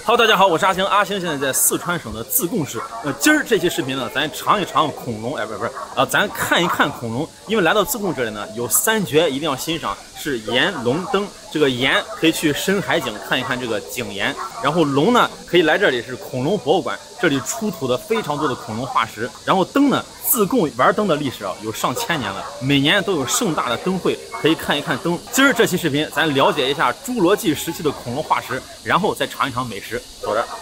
Hello， 大家好，我是阿星。阿星现在在四川省的自贡市。今儿这期视频呢，咱尝一尝恐龙，不是咱看一看恐龙。因为来到自贡这里呢，有三绝一定要欣赏，是岩、龙、灯。这个岩可以去深海景看一看这个景岩，然后龙呢可以来这里是恐龙博物馆，这里出土的非常多的恐龙化石。然后灯呢，自贡玩灯的历史有上千年了，每年都有盛大的灯会，可以看一看灯。今儿这期视频，咱了解一下侏罗纪时期的恐龙化石，然后再尝一尝美食。走着。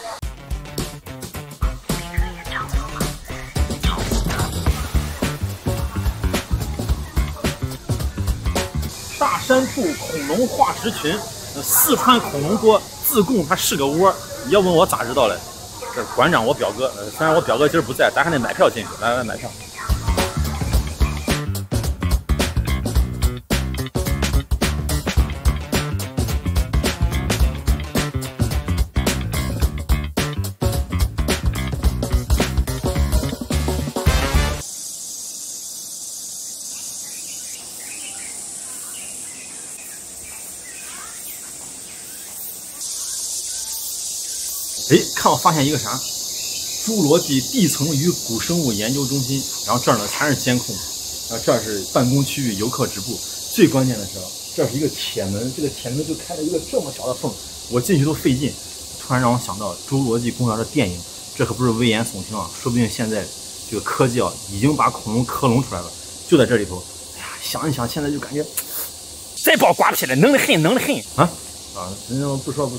大山铺恐龙化石群，四川恐龙多，自贡它是个窝。你要问我咋知道嘞？这馆长我表哥，虽然我表哥今儿不在，咱还得买票进去。来买票。哎，看我发现一个啥？侏罗纪地层与古生物研究中心。然后这儿呢全是监控，然后这儿是办公区域、游客止步。最关键的是，这是一个铁门，这个铁门就开了一个这么小的缝，我进去都费劲。突然让我想到《侏罗纪公园》的电影，这可不是危言耸听啊！说不定现在这个科技已经把恐龙克隆出来了，就在这里头。哎呀，想一想，现在就感觉再把我刮起来，能得很，能得很啊！不说。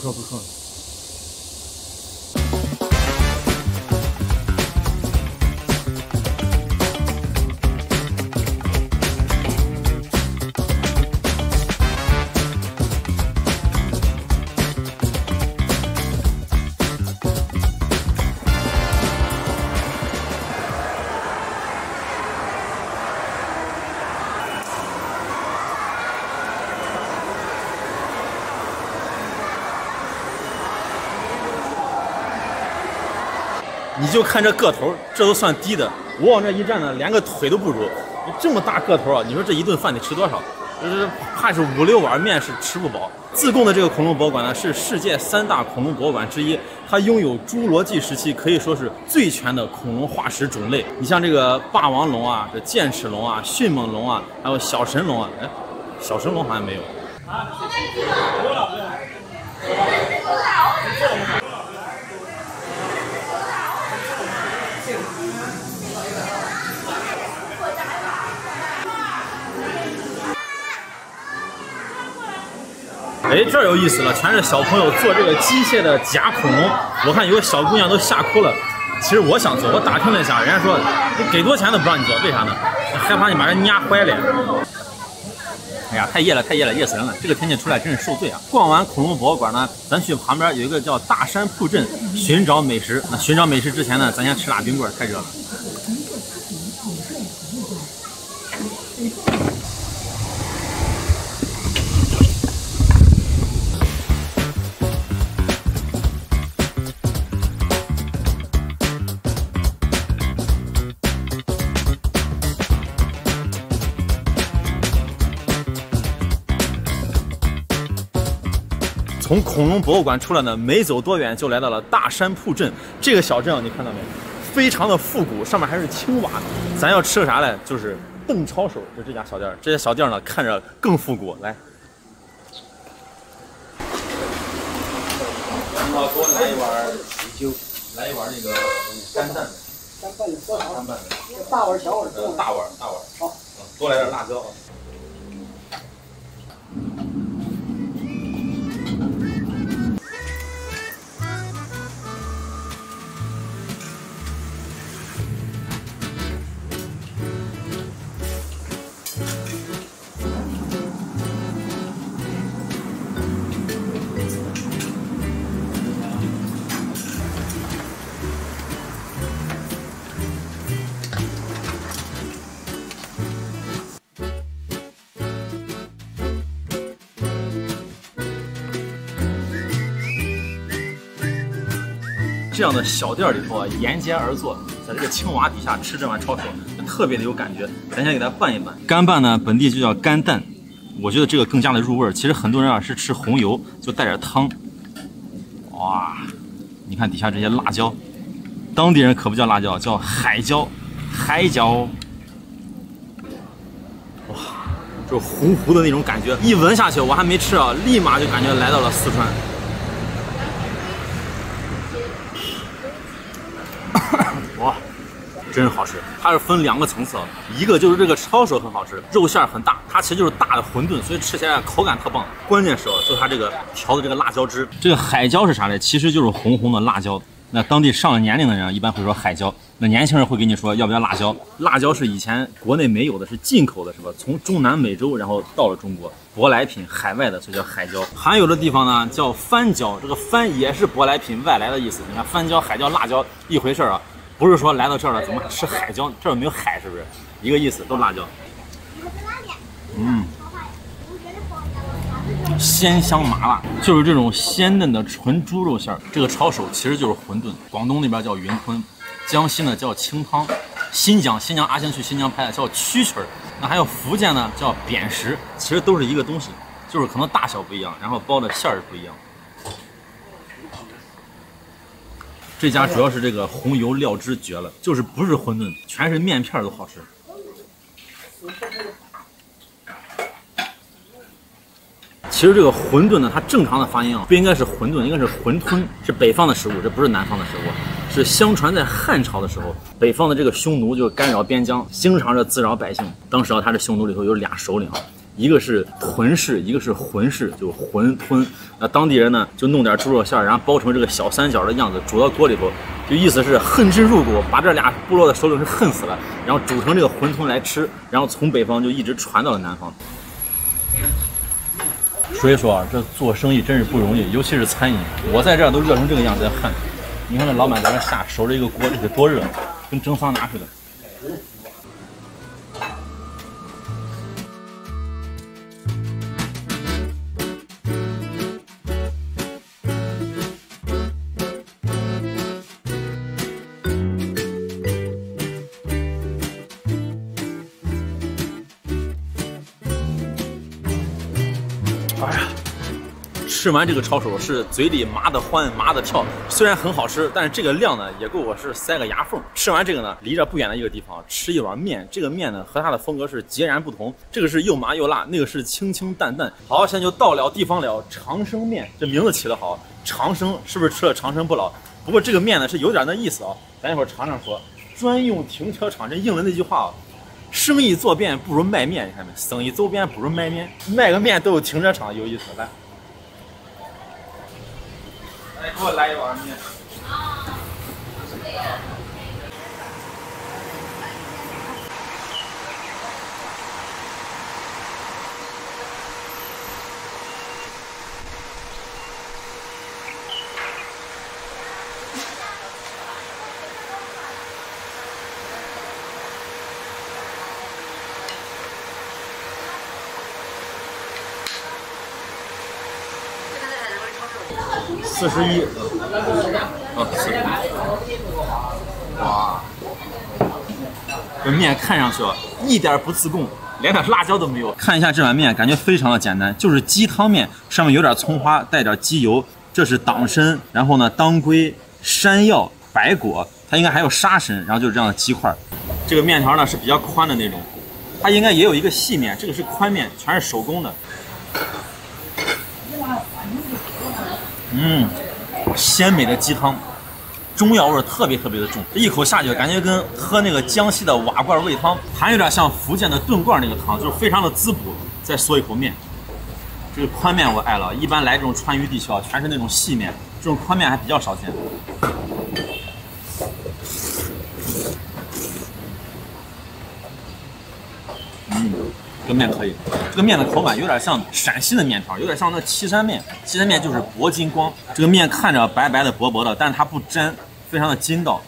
你就看这个头，这都算低的。我往这一站呢，连个腿都不如。这么大个头啊，你说这一顿饭得吃多少？怕是5、6碗面是吃不饱。自贡的这个恐龙博物馆呢，是世界3大恐龙博物馆之一，它拥有侏罗纪时期可以说是最全的恐龙化石种类。你像这个霸王龙啊、这剑齿龙啊、迅猛龙啊，还有小神龙啊，哎，小神龙好像没有。哎，这儿有意思了，全是小朋友做这个机械的假恐龙。我看有个小姑娘都吓哭了。其实我想做，我打听了一下，人家说你给多钱都不让你做，为啥呢？害怕你把人压坏了。哎呀，太热了，热死人了！这个天气出来真是受罪啊！逛完恐龙博物馆呢，咱去旁边有一个叫大山铺镇寻找美食。那寻找美食之前呢，咱先吃俩冰棍，太热了。从恐龙博物馆出来呢，没走多远就来到了大山铺镇。这个小镇你看到没？非常的复古，上面还是青瓦。咱要吃个啥嘞？就是邓抄手，就这家小店。这家小店呢，看着更复古。来，然后给我来一碗喜酒，来一碗那个干蛋。干拌的多少？干拌的。大碗小碗？大碗。好，多来点辣椒。这样的小店里头啊，沿街而坐，在这个青瓦底下吃这碗抄手，特别的有感觉。咱先给它拌一拌，干拌呢，本地就叫干蛋，我觉得这个更加的入味儿。其实很多人啊是吃红油，就带点汤。哇， 你看底下这些辣椒，当地人可不叫辣椒，叫海椒，海椒。哇，就糊糊的那种感觉，一闻下去，我还没吃啊，立马就感觉来到了四川。哇！真好吃，它是分2个层次，一个就是这个抄手很好吃，肉馅很大，它其实就是大的馄饨，所以吃起来口感特棒。关键是就是它这个调的这个辣椒汁，这个海椒是啥呢？其实就是红红的辣椒。那当地上了年龄的人一般会说海椒，那年轻人会跟你说要不要辣椒？辣椒是以前国内没有的，是进口的，是吧？从中南美洲然后到了中国，舶来品，海外的，所以叫海椒。还有的地方呢叫番椒，这个番也是舶来品外来的意思。你看番椒、海椒、辣椒一回事啊。不是说来到这儿了怎么吃海椒？这儿没有海，是不是？一个意思，都辣椒。鲜香麻辣，就是这种鲜嫩的纯猪肉馅儿。这个抄手其实就是馄饨，广东那边叫云吞，江西呢叫清汤，新疆阿星去新疆拍的叫蛐蛐儿，那还有福建呢叫扁食，其实都是一个东西，就是可能大小不一样，然后包的馅儿不一样。这家主要是这个红油料汁绝了，就是不是馄饨，全是面片都好吃。其实这个馄饨呢，它正常的发音不应该是馄饨，应该是馄饨，是北方的食物，这不是南方的食物。是相传在汉朝的时候，北方的这个匈奴就干扰边疆，经常是滋扰百姓。当时他这匈奴里头有2首领。一个是屯氏，一个是浑氏，就馄吞。那当地人呢，就弄点猪肉馅，然后包成这个小三角的样子，煮到锅里头，就意思是恨之入骨，把这2部落的首领是恨死了，然后煮成这个馄吞来吃，然后从北方就一直传到了南方。所以说这做生意真是不容易，尤其是餐饮。我在这儿都热成这个样子，恨。你看这老板在这下守着一个锅，这得多热，跟蒸桑拿似的。哎呀，吃完这个抄手是嘴里麻的欢，麻的跳。虽然很好吃，但是这个量呢也够我是塞个牙缝。吃完这个呢，离着不远的一个地方吃一碗面。这个面呢和它的风格是截然不同，这个是又麻又辣，那个是清清淡淡。好，现在就到了地方了，长生面，这名字起得好，长生是不是吃了长生不老？不过这个面呢是有点那意思啊，咱一会儿尝尝说。专用停车场，这英文那句话啊。生意做遍不如卖面，你看没？生意走遍不如卖面，卖个面都有停车场，有意思。来，给我来一碗面。41，哦，41，哇，这面看上去一点不自贡，连点辣椒都没有。看一下这碗面，感觉非常的简单，就是鸡汤面，上面有点葱花，带点鸡油。这是党参，然后呢当归、山药、白果，它应该还有沙参，然后就是这样的鸡块。这个面条呢是比较宽的那种，它应该也有一个细面，这个是宽面，全是手工的。鲜美的鸡汤，中药味特别的重，这一口下去感觉跟喝那个江西的瓦罐味汤，还有点像福建的炖罐那个汤，就是非常的滋补。再嗦一口面，这个宽面我爱了，一般来这种川渝地区全是那种细面，这种宽面还比较少见。这个面可以，这个面的口感有点像陕西的面条，有点像那岐山面。岐山面就是铂金光，这个面看着白白的薄薄的，但是它不粘，非常的筋道。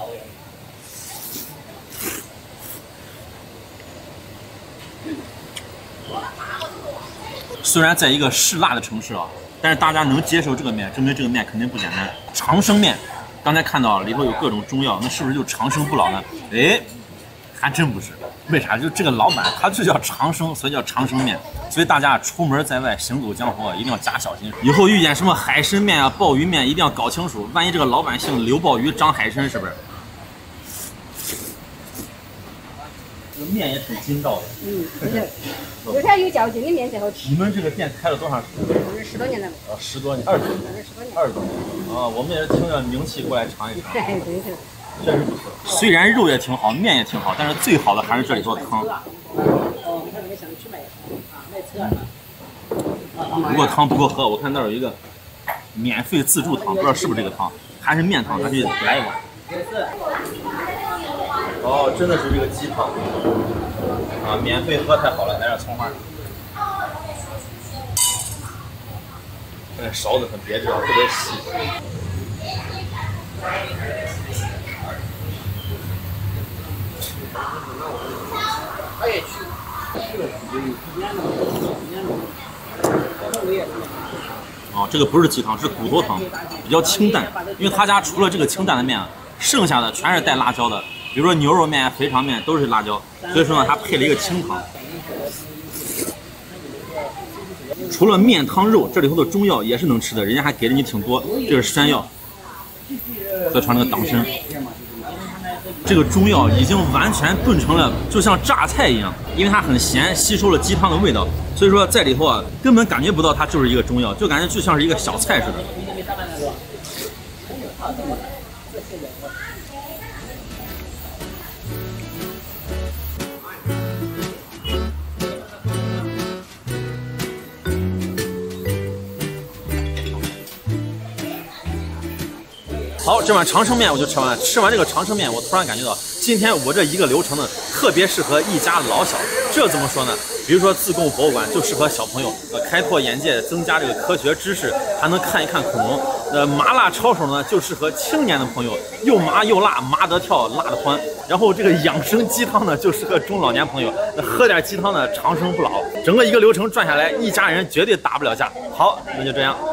虽然在一个嗜辣的城市但是大家能接受这个面，证明这个面肯定不简单。长生面，刚才看到里头有各种中药，那是不是就长生不老呢？哎， 还真不是，为啥？就这个老板他就叫长生，所以叫长生面。所以大家出门在外行走江湖啊，一定要加小心。以后遇见什么海参面啊、鲍鱼面，一定要搞清楚。万一这个老板姓刘鲍鱼张海参，是不是？这个面也挺筋道的。 有点有嚼劲的面才好吃。 你们这个店开了多长时间 ？10多年了。 10多年，20多年，20多年。啊，我们也是听着名气过来尝一尝。 对。 确实不错，虽然肉也挺好，面也挺好，但是最好的还是这里头的汤。不过汤不够喝，我看那儿有一个免费自助汤，不知道是不是这个汤，还是面汤，咱去来一碗。哦，真的是这个鸡汤啊，免费喝太好了，来点葱花。这个勺子很别致，特别细。哦，这个不是鸡汤，是骨头汤，比较清淡。因为他家除了这个清淡的面，剩下的全是带辣椒的，比如说牛肉面、肥肠面都是辣椒，所以说呢，他配了一个清汤。除了面汤肉，这里头的中药也是能吃的，人家还给了你挺多，这是山药，再尝这个党参。这个中药已经完全炖成了，就像榨菜一样，因为它很咸，吸收了鸡汤的味道，所以说在里头啊，根本感觉不到它就是一个中药，就感觉就像是一个小菜似的。好，这碗长生面我就吃完了。吃完这个长生面，我突然感觉到，今天我这一个流程呢，特别适合一家老小。这怎么说呢？比如说自贡博物馆就适合小朋友，开拓眼界，增加这个科学知识，还能看一看恐龙。麻辣抄手呢，就适合青年的朋友，又麻又辣，麻得跳，辣得欢。然后这个养生鸡汤呢，就适合中老年朋友，喝点鸡汤呢，长生不老。整个一个流程转下来，一家人绝对打不了架。好，那就这样。